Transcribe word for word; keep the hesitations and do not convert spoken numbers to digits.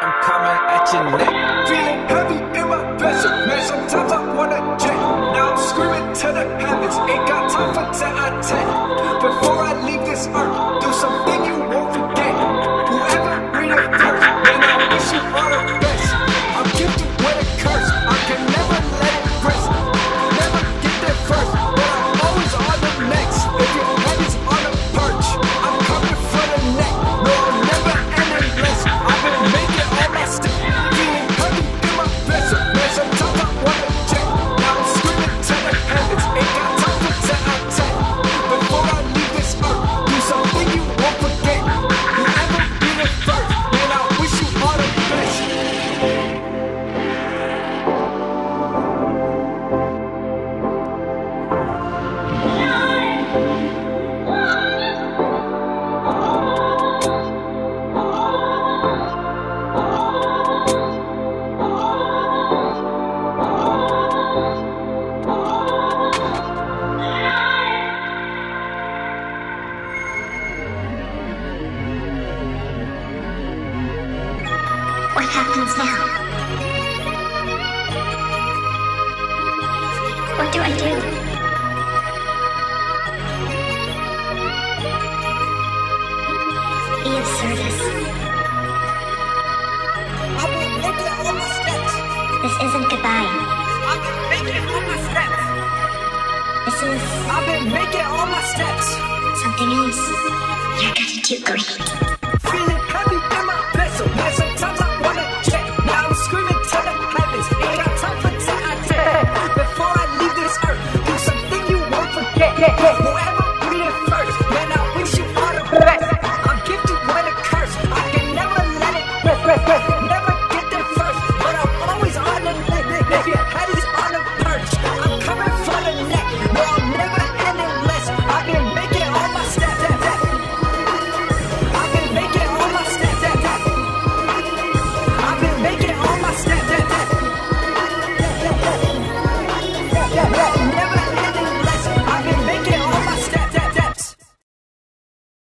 I'm coming at your neck. Feeling heavy in my vessel, man, sometimes I wanna jet. Now I'm screaming to the heavens, ain't got time for tete. Before I leave this earth, do something you won't forget. Whoever read it first, man, I wish you all the best. I'm gifted with a curse, I can never let it rest. Never get there first, but I'm always on the next. If your head is on a perch, I'm coming for the neck. No, I'll never end unless I've been making all my steps. Feeling heavy in my vessel, man, sometimes I wanna jet. Now I'm screaming to the heavens, ain't got time for tete. Before I leave this earth, do something you won't forget. Whoever read it first, man, I wish you all the best. What happens now? What do I do? Be of service. I've been making all my steps. This isn't goodbye. I've been making all my steps. This is I've been making all my steps. something else. You're gonna do great. Feeling heavy in my vessel, man, sometimes I wanna jet. Now I'm screaming to the heavens, ain't got time for tete. Before I leave this earth, do something you won't forget.